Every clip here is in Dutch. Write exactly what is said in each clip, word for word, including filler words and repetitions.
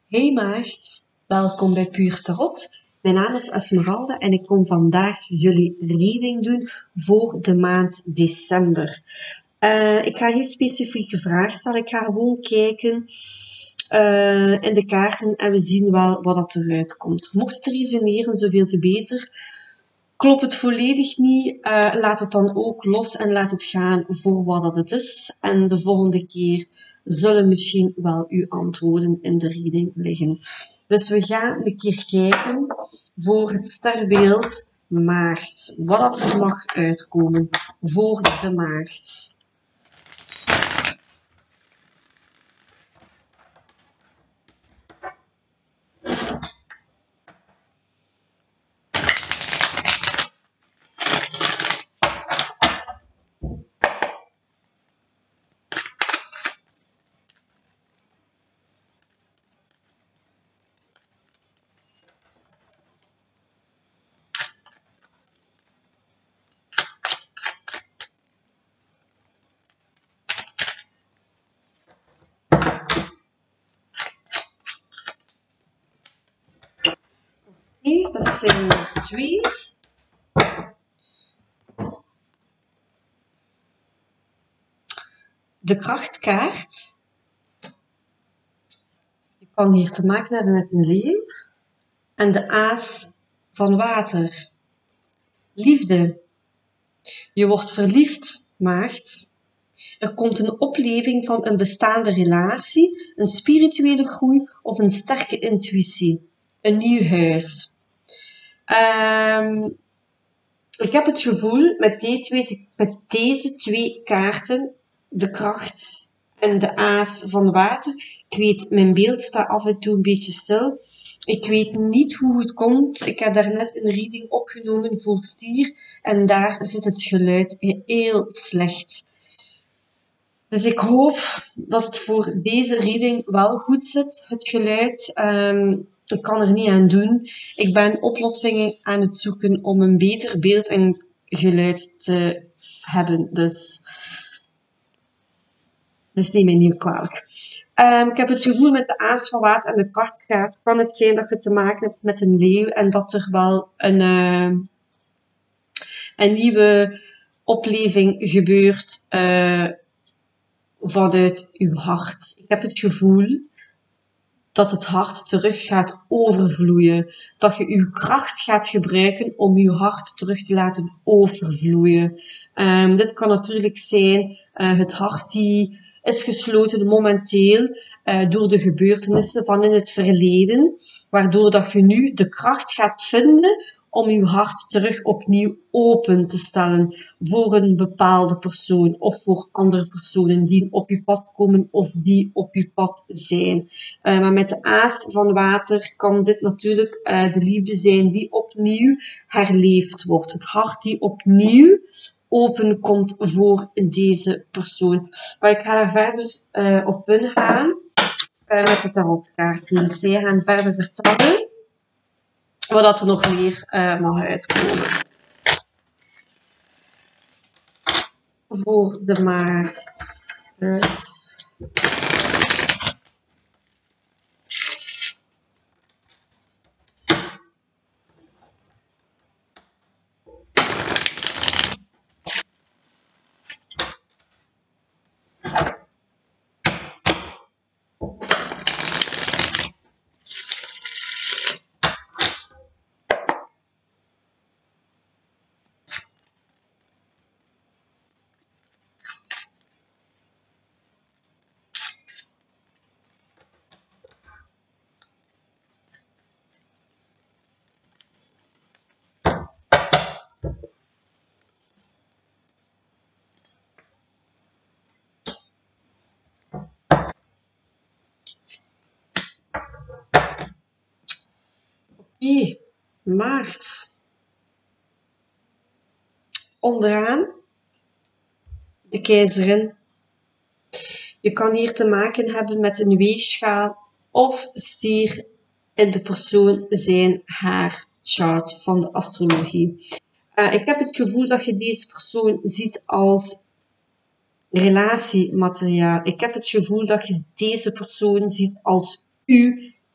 Hey maagd, welkom bij Puur Tarot. Mijn naam is Esmeralda en ik kom vandaag jullie reading doen voor de maand december. Uh, ik ga geen specifieke vraag stellen, ik ga gewoon kijken uh, in de kaarten en we zien wel wat dat eruit komt. Mocht het resoneren, zoveel te beter. Klopt het volledig niet, uh, laat het dan ook los en laat het gaan voor wat dat het is. En de volgende keer zullen misschien wel uw antwoorden in de reading liggen. Dus we gaan een keer kijken voor het sterrenbeeld maagd. Wat dat er mag uitkomen voor de maagd. Oké, dat zijn er twee. De krachtkaart. Je kan hier te maken hebben met een leeuw. En de aas van water. Liefde. Je wordt verliefd, maagd. Er komt een opleving van een bestaande relatie, een spirituele groei of een sterke intuïtie. Een nieuw huis. Um, ik heb het gevoel met deze, met deze twee kaarten, de kracht en de aas van water. Ik weet, mijn beeld staat af en toe een beetje stil. Ik weet niet hoe het komt. Ik heb daarnet een reading opgenomen voor stier en daar zit het geluid heel slecht. Dus ik hoop dat het voor deze reading wel goed zit, het geluid. Um, ik kan er niet aan doen. Ik ben oplossingen aan het zoeken om een beter beeld en geluid te hebben. Dus, dus neem mij niet kwalijk. Um, ik heb het gevoel met de aas van water en de krachtkaart kan het zijn dat je te maken hebt met een leeuw en dat er wel een, uh, een nieuwe opleving gebeurt uh, vanuit uw hart. Ik heb het gevoel dat het hart terug gaat overvloeien. Dat je uw kracht gaat gebruiken om uw hart terug te laten overvloeien. Um, dit kan natuurlijk zijn uh, het hart die is gesloten momenteel uh, door de gebeurtenissen van in het verleden, waardoor dat je nu de kracht gaat vinden om uw hart terug opnieuw open te stellen voor een bepaalde persoon of voor andere personen die op uw pad komen of die op uw pad zijn. Uh, maar met de aas van water kan dit natuurlijk uh, de liefde zijn die opnieuw herleefd wordt. Het hart die opnieuw open komt voor deze persoon. Maar ik ga er verder uh, op ingaan uh, met de tarotkaarten. Dus zij gaan verder vertellen wat er nog meer uh, mag uitkomen. Voor de maagd. Right. Oké, maagd. Onderaan de keizerin. Je kan hier te maken hebben met een weegschaal of stier in de persoon zijn haar chart van de astrologie. Uh, ik heb het gevoel dat je deze persoon ziet als relatiemateriaal. Ik heb het gevoel dat je deze persoon ziet als uw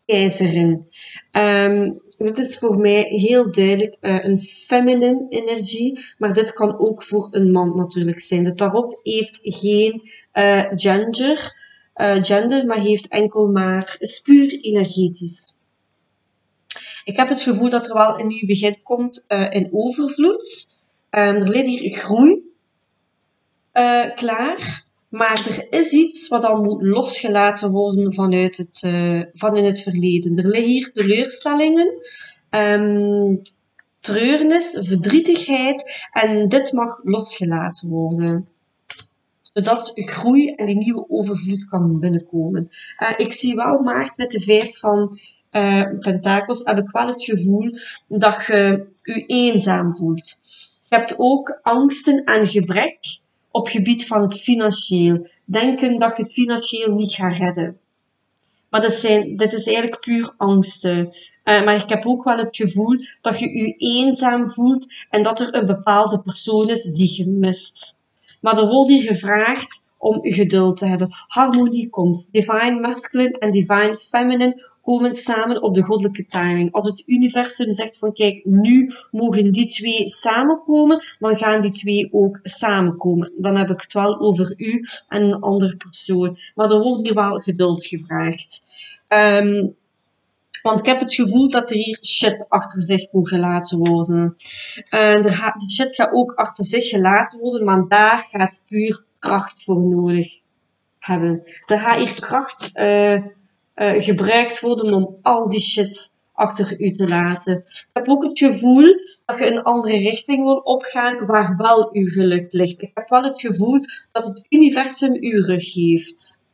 keizerin. Um, dit is voor mij heel duidelijk uh, een feminine energie, maar dit kan ook voor een man natuurlijk zijn. De tarot heeft geen uh, gender, uh, gender, maar heeft enkel maar, is puur energetisch. Ik heb het gevoel dat er wel een nieuw begin komt uh, in overvloed. Um, er ligt hier groei uh, klaar. Maar er is iets wat dan moet losgelaten worden vanuit het, uh, van in het verleden. Er liggen hier teleurstellingen, um, treurnis, verdrietigheid. En dit mag losgelaten worden. Zodat groei en die nieuwe overvloed kan binnenkomen. Uh, ik zie wel Maart met de vijf van uh, pentakels. Heb ik wel het gevoel dat je je eenzaam voelt. Je hebt ook angsten en gebrek op gebied van het financieel. Denken dat je het financieel niet gaat redden. Maar dit, zijn, dit is eigenlijk puur angsten. Uh, maar ik heb ook wel het gevoel dat je je eenzaam voelt en dat er een bepaalde persoon is die je mist. Maar er wordt hier gevraagd om geduld te hebben. Harmonie komt. Divine Masculine en Divine Feminine komen samen op de goddelijke timing. Als het universum zegt van kijk, nu mogen die twee samenkomen, dan gaan die twee ook samenkomen. Dan heb ik het wel over u en een andere persoon. Maar er wordt hier wel geduld gevraagd. Um, Want ik heb het gevoel dat er hier shit achter zich moet gelaten worden. Uh, de, de shit gaat ook achter zich gelaten worden, maar daar gaat puur kracht voor nodig hebben. Er gaat hier kracht uh, uh, gebruikt worden om al die shit achter u te laten. Ik heb ook het gevoel dat je een andere richting wil opgaan waar wel uw geluk ligt. Ik heb wel het gevoel dat het universum u rug geeft.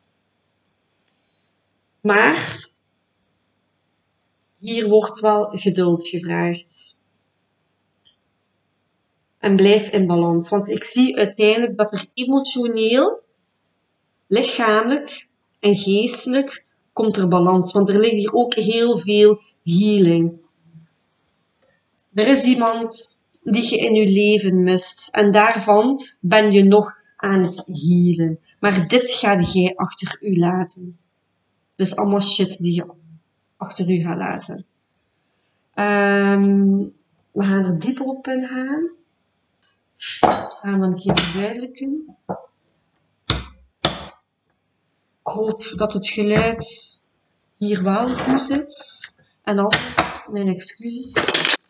Maar hier wordt wel geduld gevraagd. En blijf in balans. Want ik zie uiteindelijk dat er emotioneel, lichamelijk en geestelijk komt er balans. Want er ligt hier ook heel veel healing. Er is iemand die je in je leven mist. En daarvan ben je nog aan het healen. Maar dit gaat jij achter u laten. Dus allemaal shit die je achter u gaat laten. Um, we gaan er dieper op in gaan. We gaan dan een keer verduidelijken. Ik hoop dat het geluid hier wel goed zit. En anders, mijn excuses.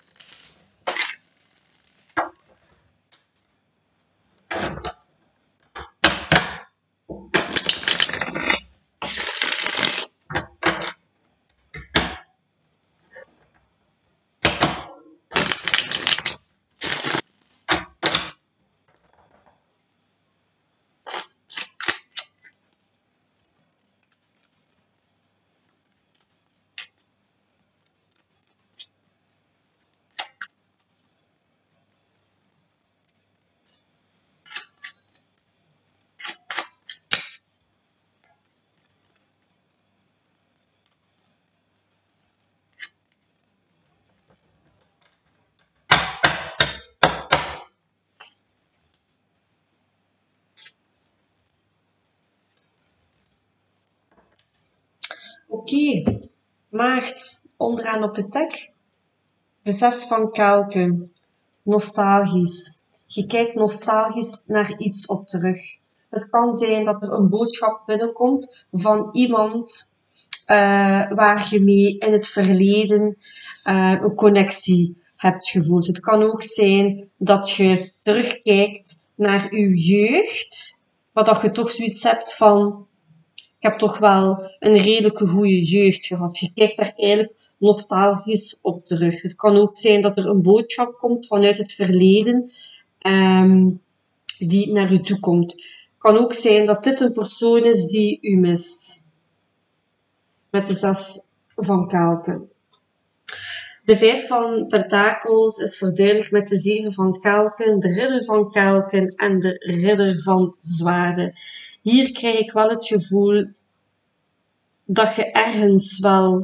Oké, okay. Maart, onderaan op het dek. De zes van kelken. Nostalgisch. Je kijkt nostalgisch naar iets op terug. Het kan zijn dat er een boodschap binnenkomt van iemand uh, waar je mee in het verleden uh, een connectie hebt gevoeld. Het kan ook zijn dat je terugkijkt naar je jeugd, maar dat je toch zoiets hebt van ik heb toch wel een redelijke goede jeugd gehad. Je kijkt daar eigenlijk nostalgisch op terug. Het kan ook zijn dat er een boodschap komt vanuit het verleden um, die naar u toe komt. Het kan ook zijn dat dit een persoon is die u mist. Met de zes van kelken. De vijf van pentakels is verduidelijkt met de zeven van kelken, de ridder van kelken en de ridder van zwaarden. Hier krijg ik wel het gevoel dat je ergens wel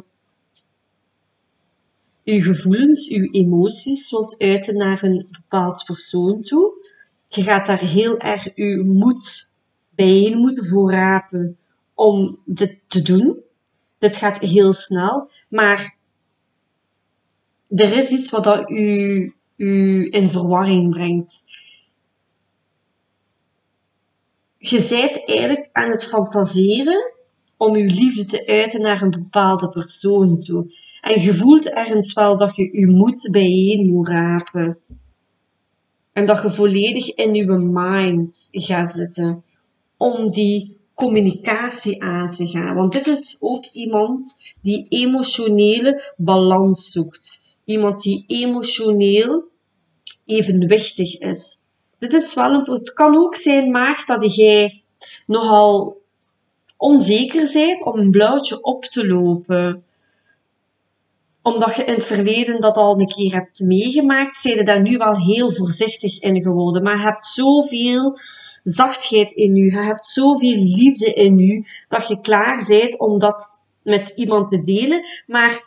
je gevoelens, je emoties wilt uiten naar een bepaald persoon toe. Je gaat daar heel erg je moed bijeen moeten voorrapen om dit te doen. Dit gaat heel snel. maar er is iets wat dat u, u in verwarring brengt. Je bent eigenlijk aan het fantaseren om uw liefde te uiten naar een bepaalde persoon toe. En je voelt ergens wel dat je je moed bijeen moet rapen. En dat je volledig in je mind gaat zitten om die communicatie aan te gaan. Want dit is ook iemand die emotionele balans zoekt. Iemand die emotioneel evenwichtig is. Dit is wel een, het kan ook zijn, maagd, dat jij nogal onzeker bent om een blauwtje op te lopen. Omdat je in het verleden dat al een keer hebt meegemaakt, zijn je daar nu wel heel voorzichtig in geworden. Maar je hebt zoveel zachtheid in je, je hebt zoveel liefde in je, dat je klaar bent om dat met iemand te delen. Maar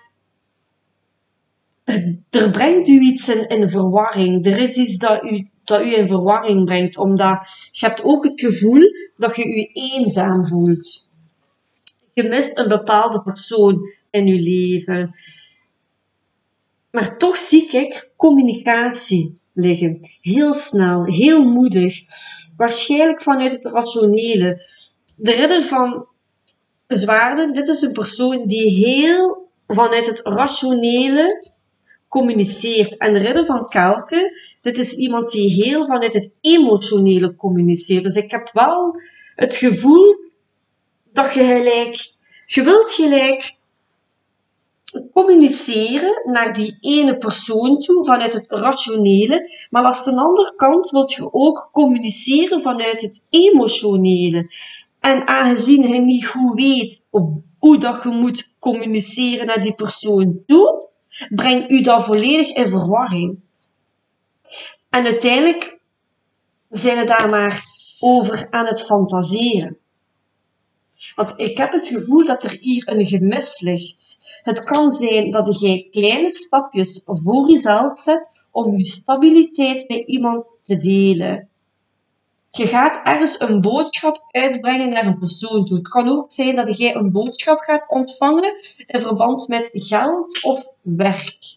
er brengt u iets in, in verwarring. Er is iets dat u, dat u in verwarring brengt, omdat je hebt ook het gevoel dat je je eenzaam voelt. Je mist een bepaalde persoon in je leven. Maar toch zie ik communicatie liggen. Heel snel, heel moedig. Waarschijnlijk vanuit het rationele. De ridder van zwaarden, dit is een persoon die heel vanuit het rationele communiceert. En de ridder van kelken, dit is iemand die heel vanuit het emotionele communiceert. Dus ik heb wel het gevoel dat je gelijk, je wilt gelijk communiceren naar die ene persoon toe vanuit het rationele, maar aan de andere kant wil je ook communiceren vanuit het emotionele. En aangezien je niet goed weet hoe dat je moet communiceren naar die persoon toe, brengt u dat volledig in verwarring. En uiteindelijk zijn we daar maar over aan het fantaseren. Want ik heb het gevoel dat er hier een gemis ligt. Het kan zijn dat jij kleine stapjes voor jezelf zet om je stabiliteit met iemand te delen. Je gaat ergens een boodschap uitbrengen naar een persoon toe. Het kan ook zijn dat jij een boodschap gaat ontvangen in verband met geld of werk.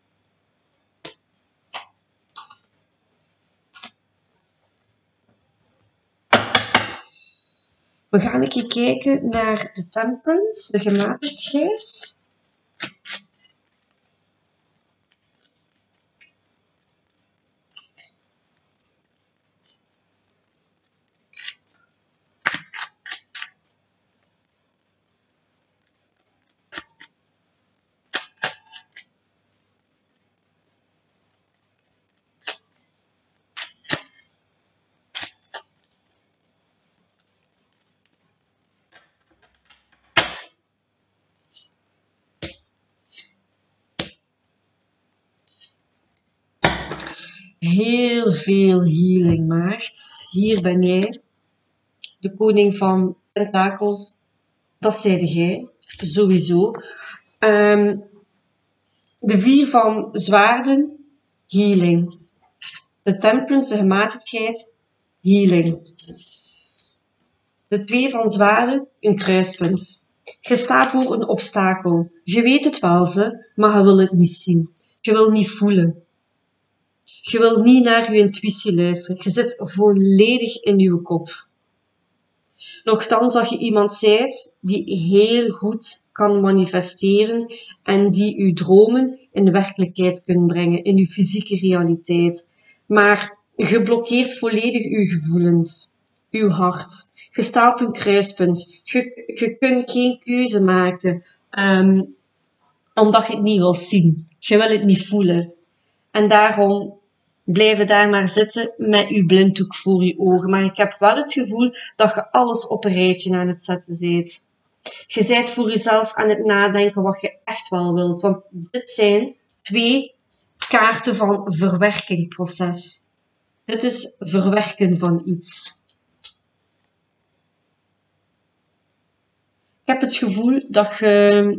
We gaan een keer kijken naar de temperance, de gematigdheid. Heel veel healing, maagd. Hier ben jij, de koning van pentakels. Dat zeide jij, sowieso. Um, de vier van zwaarden, healing. De temperance, de gematigdheid, healing. De twee van zwaarden, een kruispunt. Je staat voor een obstakel. Je weet het wel, ze, maar je wil het niet zien. Je wil niet voelen. Je wil niet naar je intuïtie luisteren. Je zit volledig in je kop. Nochtans, dat je iemand zijt die heel goed kan manifesteren en die je dromen in werkelijkheid kunt brengen, in je fysieke realiteit. Maar je blokkeert volledig je gevoelens, je hart. Je staat op een kruispunt. Je, je kunt geen keuze maken, um, omdat je het niet wil zien. Je wil het niet voelen. En daarom blijven daar maar zitten met je blinddoek voor je ogen. Maar ik heb wel het gevoel dat je alles op een rijtje aan het zetten bent. Je bent voor jezelf aan het nadenken wat je echt wel wilt. Want dit zijn twee kaarten van verwerkingproces. Dit is verwerken van iets. Ik heb het gevoel dat je,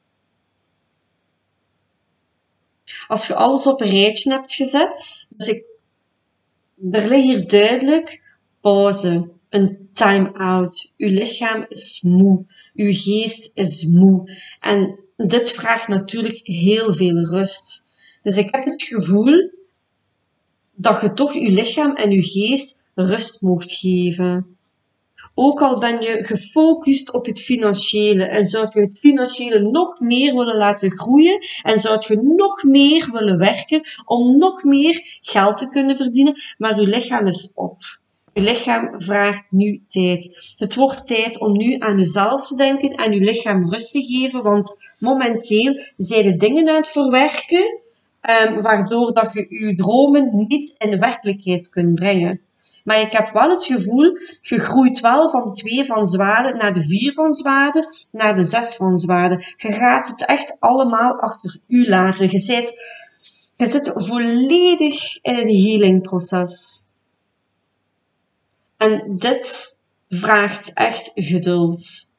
als je alles op een rijtje hebt gezet, dus ik, er ligt hier duidelijk pauze, een time-out. Uw lichaam is moe, uw geest is moe. En dit vraagt natuurlijk heel veel rust. Dus ik heb het gevoel dat je toch je lichaam en je geest rust mocht geven. Ook al ben je gefocust op het financiële en zou je het financiële nog meer willen laten groeien en zou je nog meer willen werken om nog meer geld te kunnen verdienen, maar je lichaam is op. Je lichaam vraagt nu tijd. Het wordt tijd om nu aan jezelf te denken en je lichaam rust te geven, want momenteel zijn de dingen aan het verwerken, um, waardoor dat je je dromen niet in de werkelijkheid kunt brengen. Maar ik heb wel het gevoel, je groeit wel van twee van zwaarden naar de vier van zwaarden, naar de zes van zwaarden. Je gaat het echt allemaal achter u laten. Je zit, je zit volledig in een healingproces. En dit vraagt echt geduld.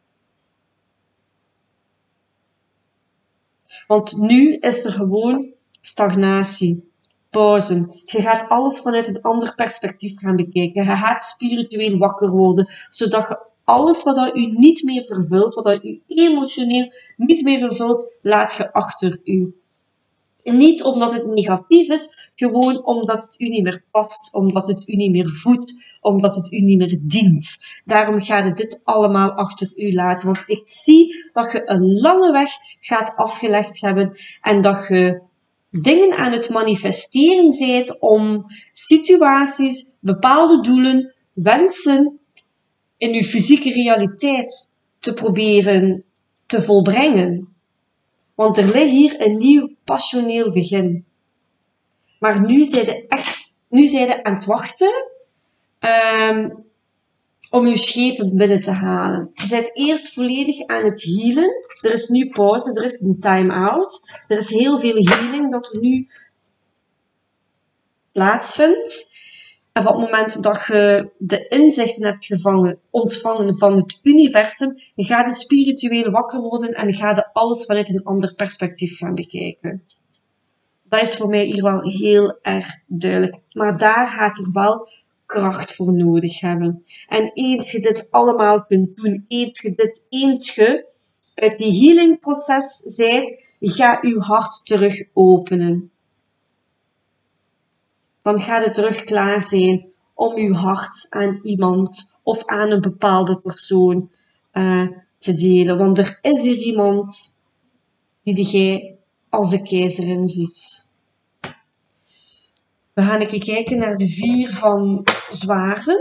Want nu is er gewoon stagnatie. Pauze. Je gaat alles vanuit een ander perspectief gaan bekijken. Je gaat spiritueel wakker worden, zodat je alles wat u niet meer vervult, wat u emotioneel niet meer vervult, laat je achter u. Niet omdat het negatief is, gewoon omdat het u niet meer past, omdat het u niet meer voedt, omdat het u niet meer dient. Daarom gaat het dit allemaal achter u laten. Want ik zie dat je een lange weg gaat afgelegd hebben en dat je dingen aan het manifesteren zijt om situaties, bepaalde doelen, wensen in uw fysieke realiteit te proberen te volbrengen. Want er ligt hier een nieuw passioneel begin. Maar nu zijn je echt, nu zijn je aan het wachten um, om je schepen binnen te halen. Je bent eerst volledig aan het healen. Er is nu pauze, er is een time-out. Er is heel veel healing dat er nu plaatsvindt. En van het moment dat je de inzichten hebt gevangen, ontvangen van het universum, je gaat je spiritueel wakker worden en je gaat alles vanuit een ander perspectief gaan bekijken. Dat is voor mij hier wel heel erg duidelijk. Maar daar gaat er wel kracht voor nodig hebben. En eens je dit allemaal kunt doen, eens je dit, eens je uit die healingproces zijt, ga je hart terug openen. Dan gaat het terug klaar zijn om uw hart aan iemand of aan een bepaalde persoon uh, te delen. Want er is hier iemand die jij als de keizerin ziet. We gaan even kijken naar de vier van zwaarden.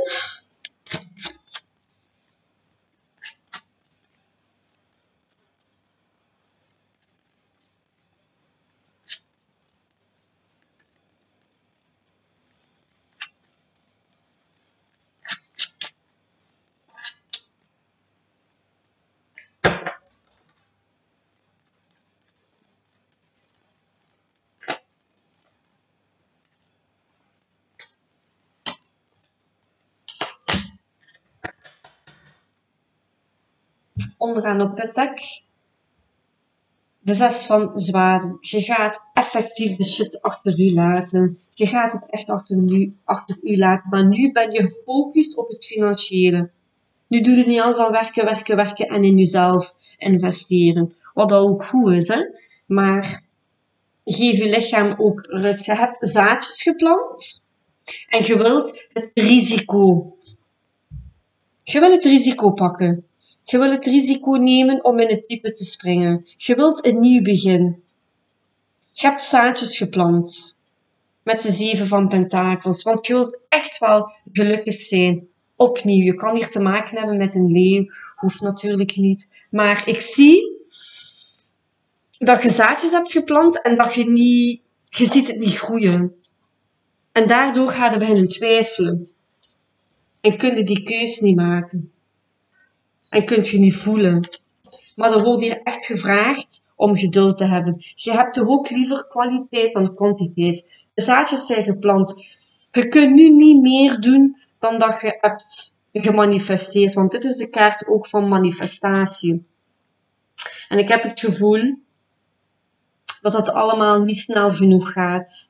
Onderaan op het dek. De zes van zwaarden. Je gaat effectief de shit achter u laten. Je gaat het echt achter u, achter u laten. Maar nu ben je gefocust op het financiële. Nu doe je niet alles aan werken, werken, werken en in jezelf investeren. Wat dat ook goed is, hè. Maar geef je lichaam ook rust. Je hebt zaadjes geplant. En je wilt het risico. Je wilt het risico pakken. Je wilt het risico nemen om in het diepe te springen. Je wilt een nieuw begin. Je hebt zaadjes geplant. Met de zeven van pentakels. Want je wilt echt wel gelukkig zijn. Opnieuw. Je kan hier te maken hebben met een leeuw. Hoeft natuurlijk niet. Maar ik zie dat je zaadjes hebt geplant en dat je niet... Je ziet het niet groeien. En daardoor ga je beginnen twijfelen. En kun je die keus niet maken. En kunt je niet voelen. Maar er wordt hier echt gevraagd om geduld te hebben. Je hebt toch ook liever kwaliteit dan kwantiteit. De zaadjes zijn geplant. Je kunt nu niet meer doen dan dat je hebt gemanifesteerd. Want dit is de kaart ook van manifestatie. En ik heb het gevoel dat dat allemaal niet snel genoeg gaat.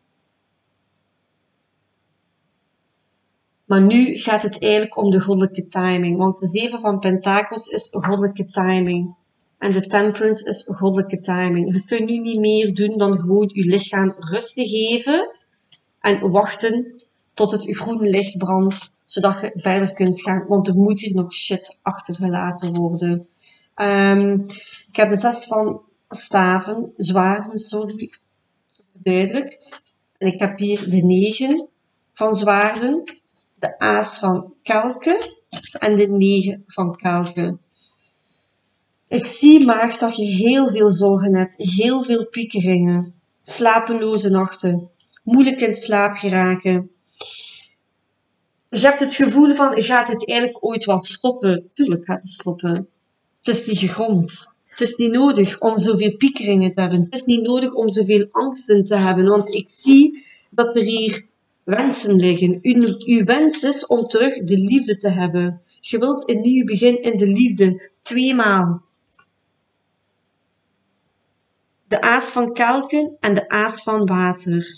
Maar nu gaat het eigenlijk om de goddelijke timing. Want de zeven van pentakels is goddelijke timing. En de temperance is goddelijke timing. Je kunt nu niet meer doen dan gewoon je lichaam rust te geven en wachten tot het groene licht brandt, zodat je verder kunt gaan, want er moet hier nog shit achtergelaten worden. Um, ik heb de zes van staven, zwaarden, sorry, verduidelijkt. En ik heb hier de negen van zwaarden, de aas van kelken en de negen van kelken. Ik zie maar dat je heel veel zorgen hebt, heel veel piekeringen, slapeloze nachten, moeilijk in slaap geraken. Je hebt het gevoel van, gaat het eigenlijk ooit wat stoppen? Tuurlijk gaat het stoppen. Het is niet gegrond. Het is niet nodig om zoveel piekeringen te hebben. Het is niet nodig om zoveel angsten te hebben, want ik zie dat er hier wensen liggen. Uw, uw wens is om terug de liefde te hebben. Je wilt een nieuw begin in de liefde. Tweemaal. De aas van kelken en de aas van water.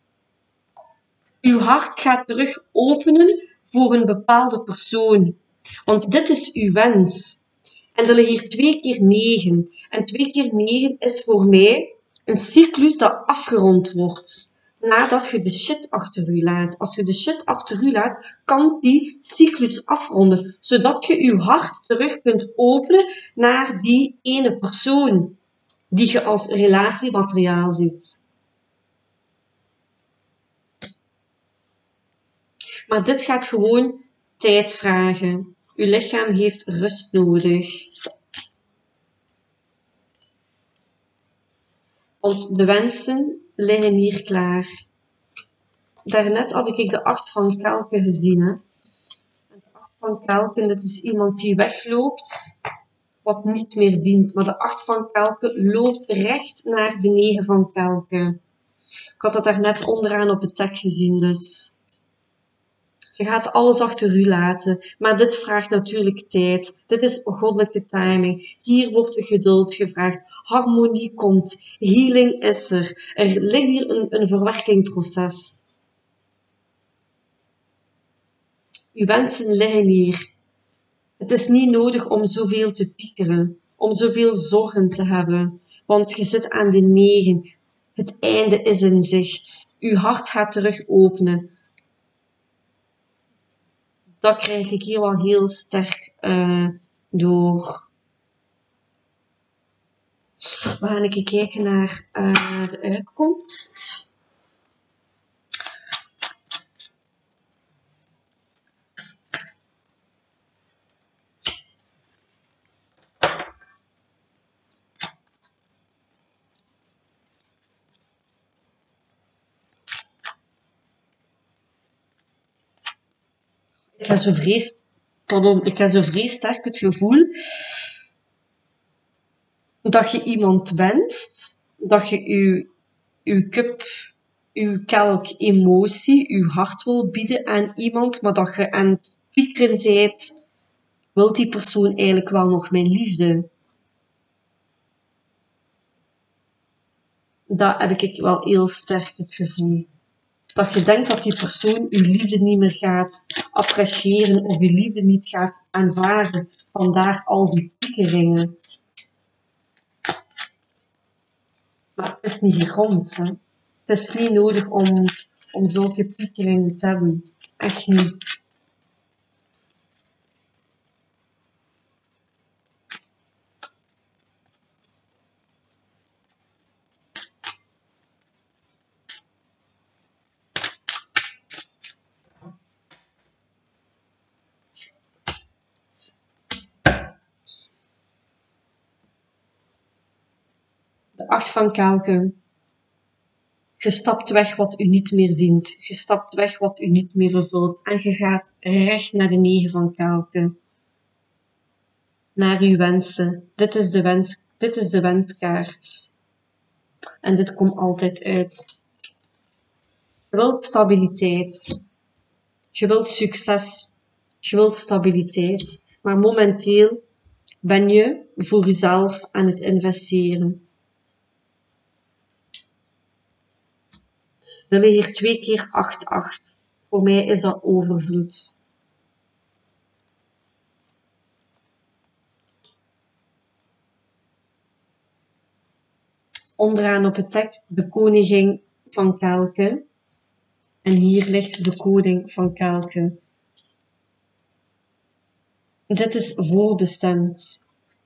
Uw hart gaat terug openen voor een bepaalde persoon. Want dit is uw wens. En er liggen hier twee keer negen. En twee keer negen is voor mij een cyclus dat afgerond wordt. Nadat je de shit achter u laat. Als je de shit achter u laat, kan die cyclus afronden. Zodat je je hart terug kunt openen naar die ene persoon die je als relatiemateriaal ziet. Maar dit gaat gewoon tijd vragen. Uw lichaam heeft rust nodig. Want de wensen liggen hier klaar. Daarnet had ik de acht van kelken gezien. Hè? De acht van kelken, dat is iemand die wegloopt, wat niet meer dient. Maar de acht van kelken loopt recht naar de negen van kelken. Ik had dat daarnet onderaan op het tag gezien, dus... Je gaat alles achter u laten, maar dit vraagt natuurlijk tijd. Dit is goddelijke timing. Hier wordt geduld gevraagd. Harmonie komt. Healing is er. Er ligt hier een, een verwerkingproces. Uw wensen liggen hier. Het is niet nodig om zoveel te piekeren, om zoveel zorgen te hebben, want je zit aan de negen. Het einde is in zicht. Uw hart gaat terug openen. Dat krijg ik hier wel heel sterk uh, door. We gaan even kijken naar uh, de uitkomst. Ik heb zo vrees, pardon, ik heb zo vrees sterk het gevoel dat je iemand wenst, dat je je, je cup, je kelk emotie, je hart wil bieden aan iemand, maar dat je aan het piekeren bent, wil die persoon eigenlijk wel nog mijn liefde? Dat heb ik wel heel sterk het gevoel. Dat je denkt dat die persoon je liefde niet meer gaat appreciëren of je liefde niet gaat aanvaarden. Vandaar al die piekeringen. Maar het is niet gegrond. Hè? Het is niet nodig om, om zulke piekeringen te hebben. Echt niet. De acht van kelken. Je stapt weg wat u niet meer dient. Je stapt weg wat u niet meer vervult. En je gaat recht naar de negen van kelken. Naar uw wensen. Dit is de wens, dit is de wenskaart. En dit komt altijd uit. Je wilt stabiliteit. Je wilt succes. Je wilt stabiliteit. Maar momenteel ben je voor jezelf aan het investeren. Er liggen hier twee keer acht acht. Voor mij is dat overvloed. onderaan op het dek de koningin van Kelken. En hier ligt de koning van Kelken. Dit is voorbestemd.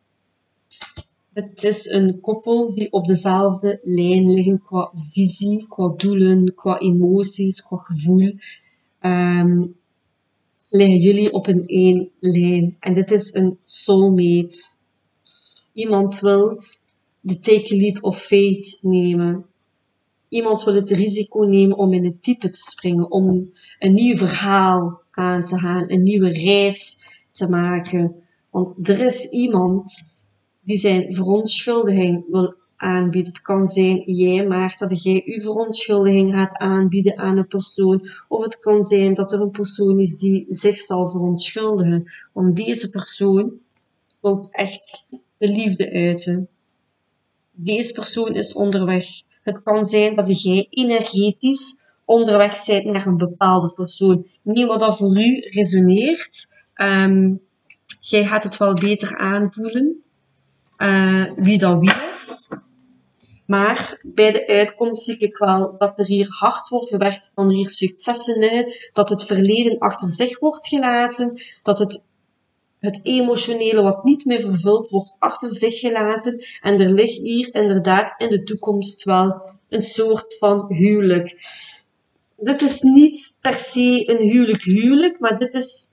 Het is een koppel die op dezelfde lijn liggen qua visie, qua doelen, qua emoties, qua gevoel. Um, liggen jullie op een één lijn. En dit is een soulmate. Iemand wil de take a leap of faith nemen. Iemand wil het risico nemen om in het diepe te springen, om een nieuw verhaal aan te gaan, een nieuwe reis te maken. Want er is iemand die zijn verontschuldiging wil aanbieden. Het kan zijn jij, maar dat jij je verontschuldiging gaat aanbieden aan een persoon. Of het kan zijn dat er een persoon is die zich zal verontschuldigen. Want deze persoon wil echt de liefde uiten. Deze persoon is onderweg. Het kan zijn dat jij energetisch onderweg bent naar een bepaalde persoon. Niet wat dat voor u resoneert. Um, jij gaat het wel beter aanvoelen. Uh, wie dat wie is. Maar bij de uitkomst zie ik wel dat er hier hard wordt gewerkt, dat er hier successen uit, dat het verleden achter zich wordt gelaten, dat het, het emotionele wat niet meer vervuld wordt achter zich gelaten. En er ligt hier inderdaad in de toekomst wel een soort van huwelijk. Dit is niet per se een huwelijk huwelijk, maar dit is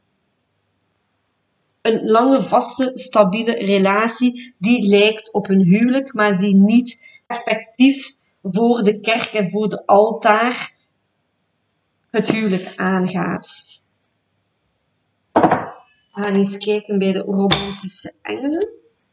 een lange, vaste, stabiele relatie die lijkt op een huwelijk, maar die niet effectief voor de kerk en voor de altaar het huwelijk aangaat. We gaan eens kijken bij de romantische engelen.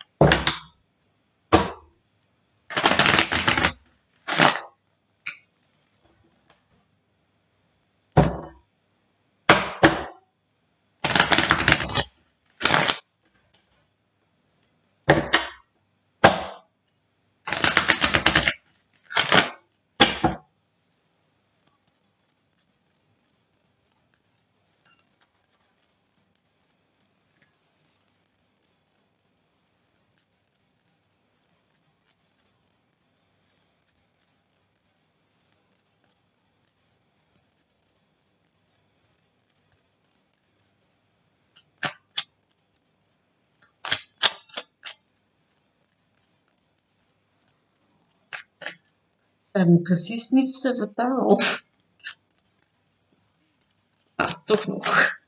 Ze hebben precies niets te vertellen. Ah, toch nog.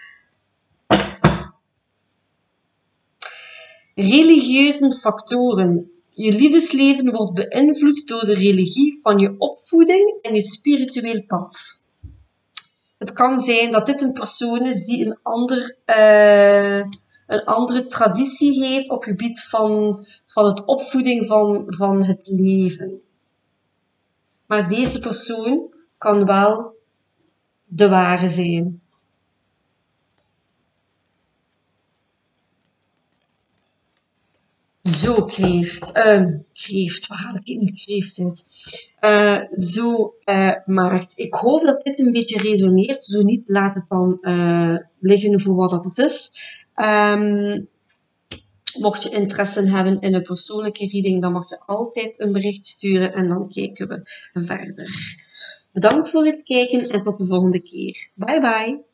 Religieuze factoren. Je liefdesleven wordt beïnvloed door de religie van je opvoeding en je spiritueel pad. Het kan zijn dat dit een persoon is die een, ander, uh, een andere traditie heeft op het gebied van, van het opvoeding van, van het leven. Maar deze persoon kan wel de ware zijn. Zo, kreeft. Uh, kreeft, waar haal ik nu kreeft uit? Uh, zo, uh, maagd. Ik hoop dat dit een beetje resoneert. Zo niet, laat het dan uh, liggen voor wat dat het is. Um, mocht je interesse hebben in een persoonlijke reading, dan mag je altijd een bericht sturen en dan kijken we verder. Bedankt voor het kijken en tot de volgende keer. Bye bye!